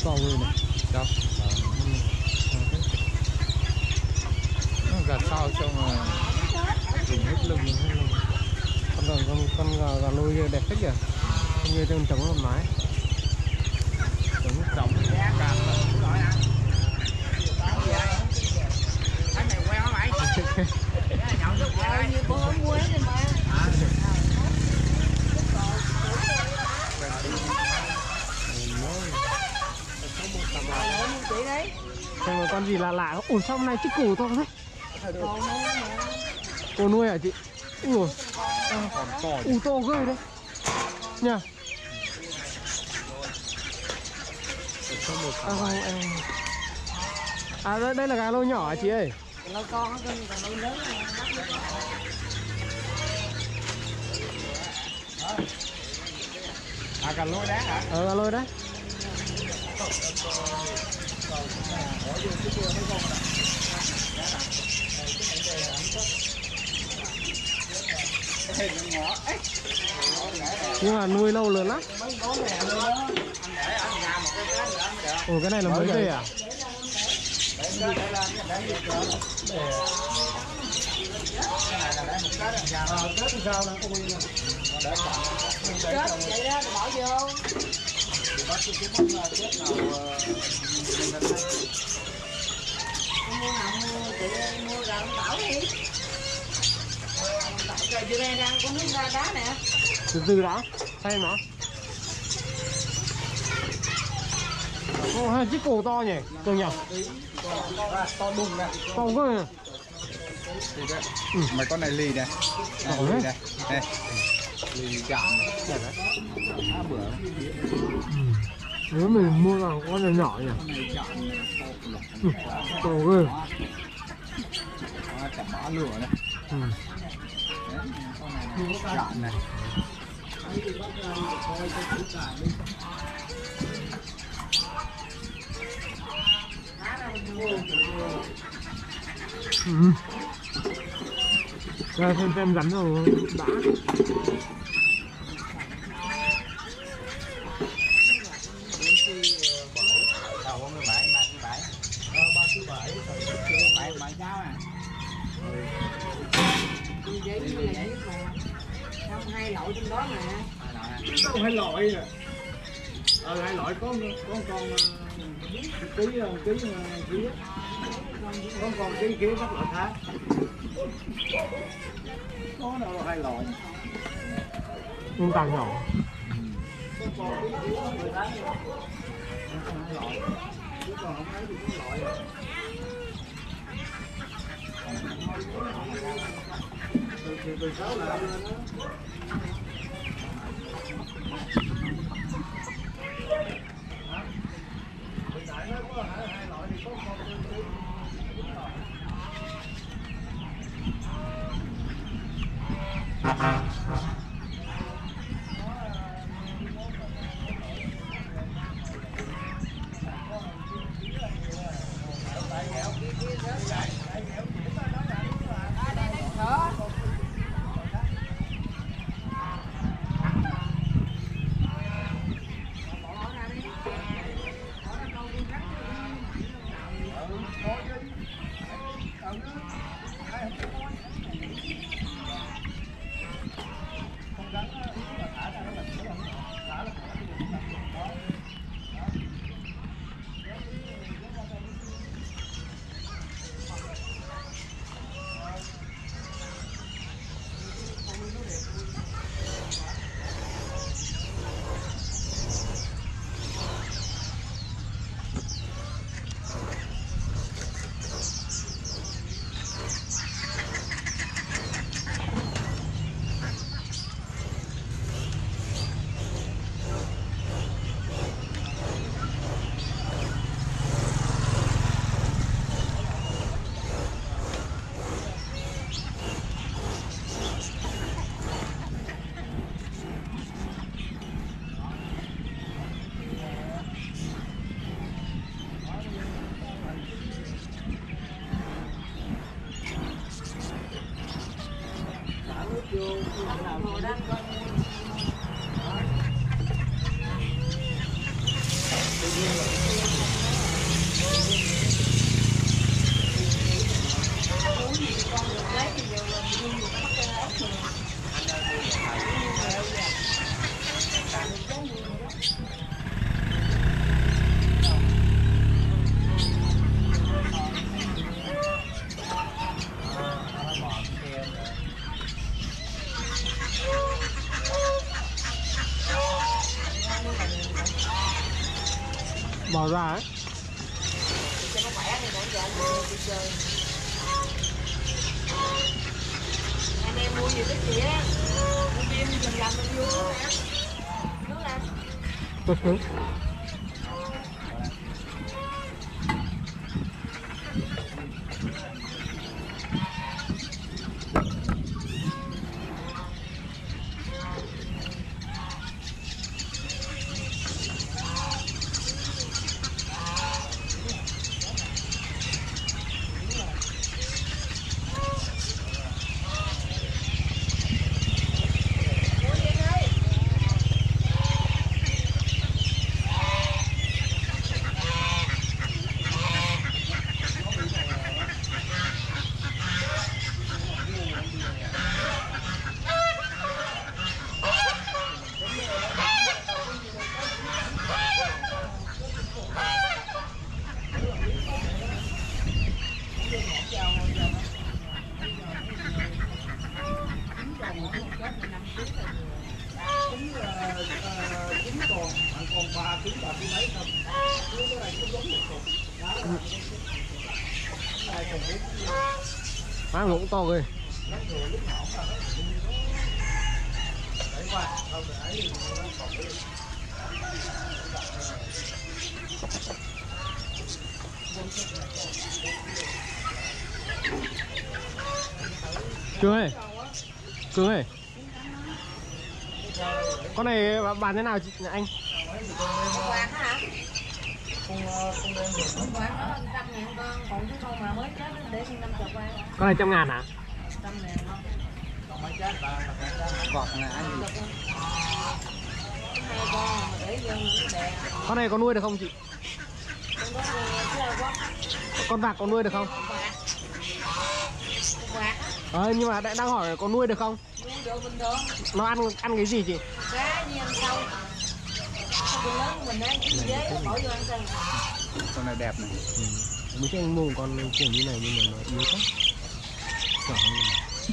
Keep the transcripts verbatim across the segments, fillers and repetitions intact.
to người này. Đâu? Nó gạt sao xong mà dùng hết lưng hết lưng. Con con con con gà, gà nuôi đẹp thích kìa. Con người trông trống hôm nãy. Trống trống cạn rồi. Cái này quen hả mày? Nhậu chút vậy như con không quên thì mà. Xem mà con gì lạ lạ. Ủa sao hôm nay chiếc củ to thế? Cô nuôi hả chị? Ủa Còn to. ủ to ghê đấy nha. À, không, em... à đây, đây là gà lô nhỏ hả chị ơi? Lô con nó còn lô lớn. À cà lôi đá hả? Ờ gà lôi đấy. Nhưng mà nuôi lâu lớn lắm. Ủa cái này là mới về à? Chết vậy đó, bỏ vô. Mua nào mua chị mua gà con tảo đi. Rồi vừa đang đang có nước ra đá nè. Từ từ đã, xem nó. Ồ, hai chiếc cổ to nhỉ, Cường nhỉ? To đùng nè. To ghê nè. Ừ. Mấy con này lì này. Này, lì này. Này. Lì chạm này. Đẹp đấy. Á bữa. Nếu mình mua là con này nhỏ nhỉ? Con này chạm này. Ừ. To ghê. Chạm bã lửa này. Ừ. Đấy, con này chạm này. Ừ. Ra xem xem rắn rồi đã. Hai loại trong đó nè. Đâu hai loại nè. Ờ hai loại có có con ký ký ký con con ký ký các loại khác. Có đâu hai loại. Nhưng càng nhỏ. Con con ký ký các loại khác. Hai loại. Chứ còn không thấy thì có loại rồi. Từ từ sáu là lên đó. Bỏ ra ấy. Cho nó khỏe thì còn giờ đi chơi. Anh em mua gì cái gì á, mua bia dần dần mình vô nước nè. Nước nè. Tốt hơn. Má cũng to ghê. Cương ơi, Cương ơi, con này bán thế nào chị anh? Quạt hả? Quạt nó trăm ngàn con, còn cái con mà mới chết để năm chục qua. Con này trăm ngàn hả? Trăm ngàn con. Cọp là ăn gì? Hai con mà để vô những cái đè. Con này có nuôi được không chị? Con đó chơi quá. Con vạc có nuôi được không? Quạt. Ờ nhưng mà đang hỏi có nuôi được không? Nuôi được bình thường. Nó ăn ăn cái gì chị? Cá như ăn sâu. Con lớn của mình đấy, cái dế nó bỏ vô ăn sân. Con này đẹp này. Ừ. Mấy cái anh mua con kiểu như này nhưng mà nó yếu quá. Nhỏ hơn này.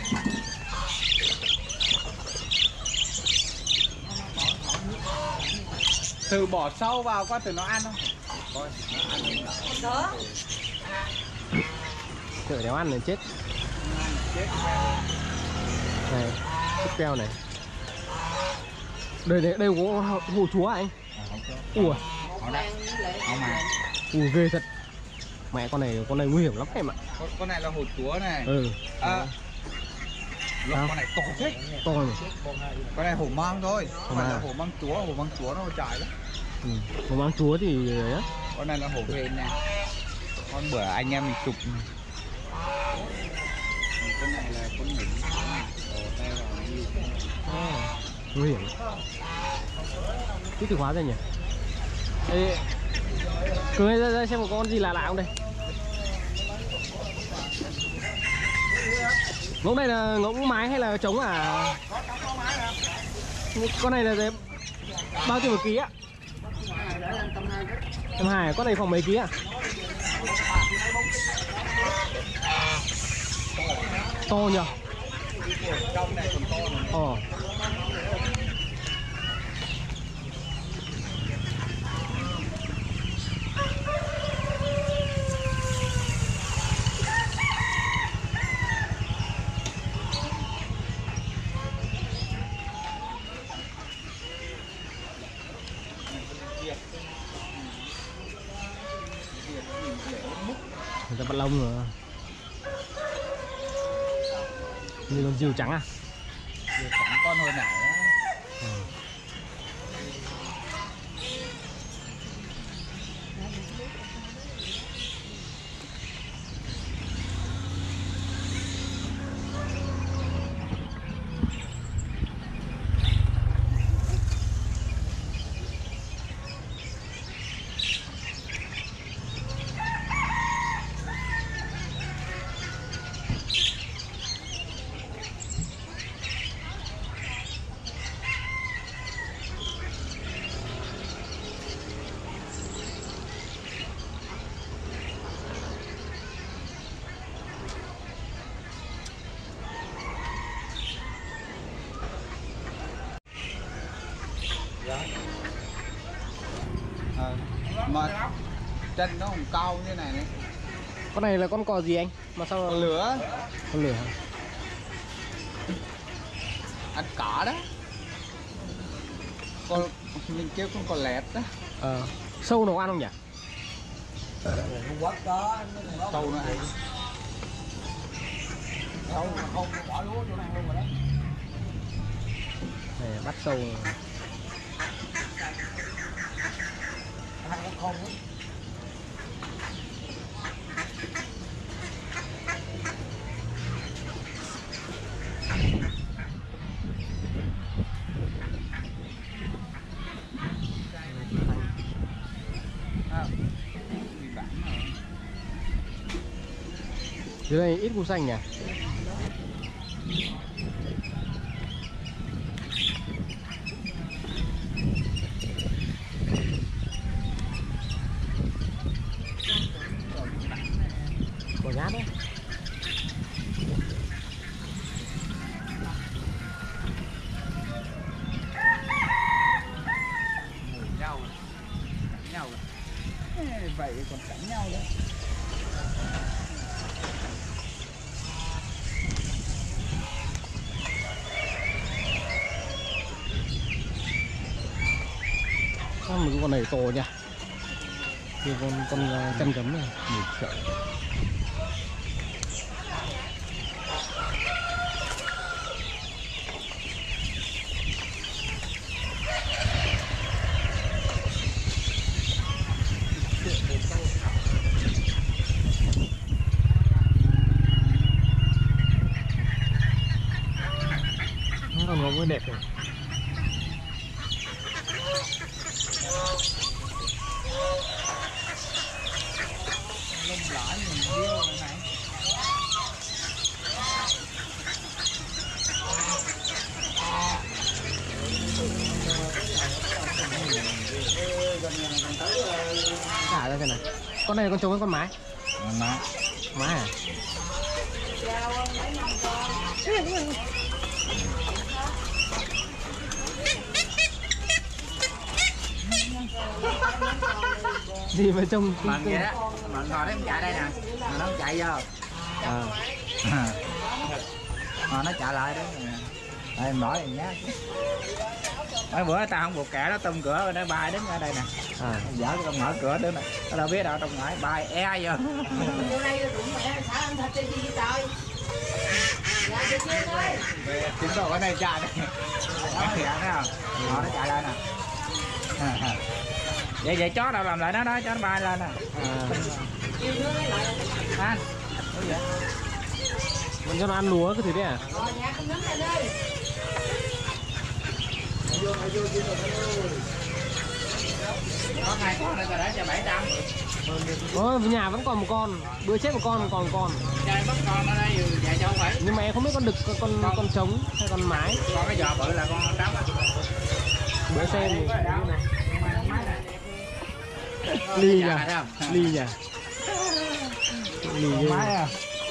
Từ bỏ sâu vào qua từ nó ăn không? Coi nó ăn Đó. Tự đéo ăn là chết. chết. Này, chiếc keo này. Đây đây đây có hồ chúa à anh? Ủa. Nó đã. Nó mà. Ủa ghê thật. Mẹ con này con này nguy hiểm lắm em ạ. Con, con này là hổ chúa này. Ừ. À, con này to thế. To rồi. Con này hổ mang thôi. Không phải À. là hổ mang chúa, hổ mang chúa nó chạy lắm. Ừ. Hổ mang chúa thì đấy á. Con này là hổ hên này. Con bữa anh em mình chụp này. Con này là con nghỉ. Ồ, tay vào nó như thế này. À, nguy hiểm. Cái từ khóa đây nhỉ? Ê, cứ ra, ra xem một con gì lạ lạ không đây? Ngỗng này là ngỗng mái hay là trống à? Con này là đấy, bao nhiêu một ký á? Trăm hai, con này khoảng mấy ký ạ? To nhỉ? Trong này còn to này. Ờ. Người ta bắt lông rồi. Như con diều trắng à? Diều trắng con hồi nãy á. Ừ. Ờ, mà chân nó còn cao như này này. Con này là con cò gì anh? Mà sao Con lửa con lửa hả? ăn cỏ đó. Con mình kêu con cò lẹt đó. Ờ. Sâu nó ăn không nhỉ? Quất có Sâu nó ăn. sâu không bỏ lúa chỗ này luôn rồi đó. Này bắt sâu. Ăn con không á. Dưới đây ít củ xanh nhỉ? Cỏ nhát đấy. Nhau nhau vậy còn cắn nhau đấy. À, một con này to nha. Thì con con uh, chân cấm này mình sợ. Nó còn có mới đẹp rồi. Lông lõi mình riêu này. Thả ra thế này. Con này là con trống hay con mái? Má. Mái à? Gì mà trông Mình vậy đó. Mình ngồi đấy em chạy đây nè. Mà nó chạy vô. à. Mà nó chạy lại đó. Đây em nói em nhát. Mấy bữa tao không buộc kẻ nó tung cửa nó bay đứng ở đây nè. À. Dở con mở cửa đứng nè. Nó đâu biết đâu trong ngoài bay e vô. Vô đây đụng mẹ xả ăn thịt đi gì trời. Dạ chị Chiên ơi. Chúng tôi ở đây chạy đây. Đó thì thấy không? Họ nó chạy lên nè. Vậy vậy chó đâu làm lại nó đó, chó nó bay lên nè. À. Chiên nó lấy lại. Anh. Đúng vậy. Muốn cho nó ăn lúa cái thứ đấy à? Rồi nhà con nấm lên ơi. Có hai con này để cho bảy trăm. Ôi, nhà vẫn còn một con, bữa chết một con còn một con. Chơi bắt con ở đây dạy cho không phải. Nhưng mà em không biết con đực, con con, con trống hay con mái. Con cái giò bự là con trống á. Bữa xem thì ly nhỉ, ly nhỉ, ly ghê. Máy à.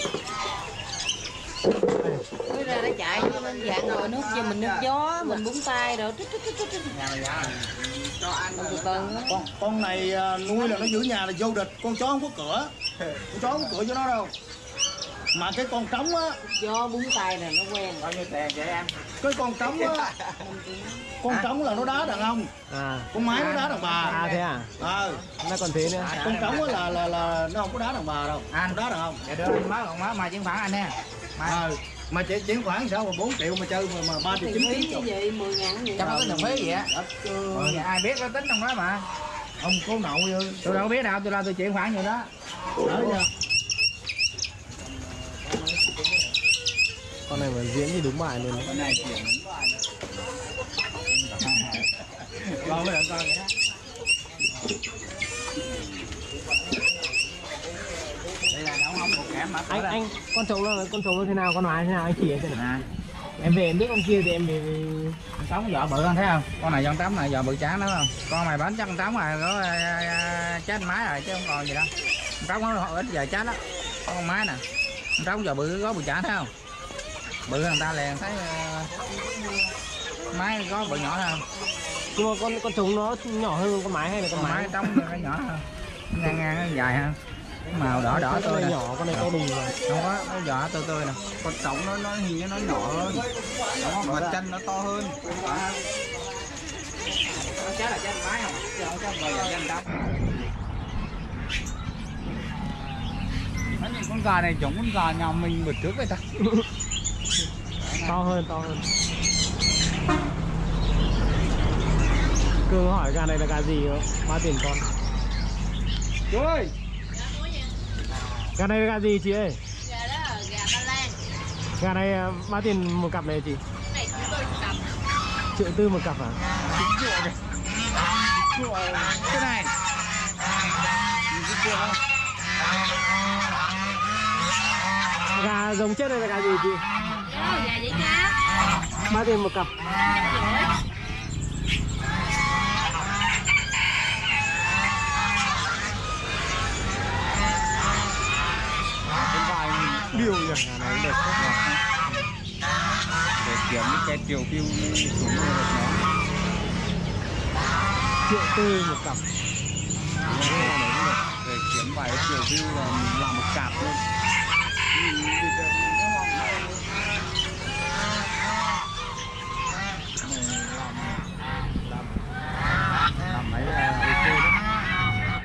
Mới ra nó chạy cho nên dạng rồi nước cho mình nước gió mình búng tay rồi trích trích trích trích. Nhà mày giá cho ăn Từ từ con con này à, nuôi là nó giữ nhà là vô địch, con chó không có cửa, con chó không có cửa cho nó đâu. Mà cái con trống á, gió búng tay này nó quen. bao nhiêu tiền vậy em? cái con trống á, con trống là nó đá đàn ông, À, con mái nó đá đàn bà. à thế à? Ờ, Nó còn thế nữa. con trống á là là là nó không có đá đàn bà đâu, Anh. nó đá đàn ông. Để đưa anh má còn má mà chuyển khoản anh nè. Ờ, mà chỉ chuyển khoản sao mà bốn triệu mà chơi mà mà ba triệu Tiền chín phí chín như vậy mười ngàn vậy. Trong có cái đồng phí gì á? Đất, Ừ, vậy ai biết nó tính trong đó mà. ông cố nậu vô. Tôi đâu biết đâu, tôi lo tôi chuyển khoản vô đó. Đó nha. Con này mà diễn thì đúng bài luôn. Con này chuyển con với con vậy đó. Đây là đóng không một kém mà. Anh anh con trống nó con trống nó thế nào, con mái thế nào anh chỉ em xem nào. À, Em về em biết con kia thì em về, về... con tống vỏ bự con thấy không? Con này con tống này vỏ bự trắng đúng không? Con mày bánh chắc con tống rồi có uh, chết máy rồi chứ không còn gì đâu. Con tống nó ít giờ chết đó. Có con máy nè. Con tống vỏ bự có bự trắng thấy không? Bự người ta liền thấy uh, máy có bự nhỏ hơn. Nhưng mà con con trống nó nhỏ hơn con mái hay là con Con mái? mái trống nó nhỏ hơn, ngang ngang nó dài hơn, màu đỏ đỏ con tươi này nè. nhỏ, con này to đùng rồi. Không có, nó nhỏ tươi tươi nè. Con trống nó nó hình nó nhỏ hơn, đó, mà chân nó to hơn. Nó chết là chân mái không, chứ không có bao giờ chân trống. Mấy con gà này giống con gà nhà mình bữa trước vậy ta. To hơn, to hơn. Cương hỏi gà này là gà gì không? Ba tiền con. Chú ơi, Gà này là gà gì chị ơi? Gà đó là gà Ba Lan. Gà này à, ba tiền một cặp này chị? Cái này chúng tôi cầm. Triệu tư một cặp à? cái này. Gà giống chết đây là gà gì chị? Cái đó là gà vậy cá. Ba tiền một cặp. Cái vài Điều nhỉ, gà này đẹp quá. để kiếm những cái triệu view xuống rồi nó. Triệu tư một cặp. Để kiếm vài triệu view là mình làm một cặp luôn.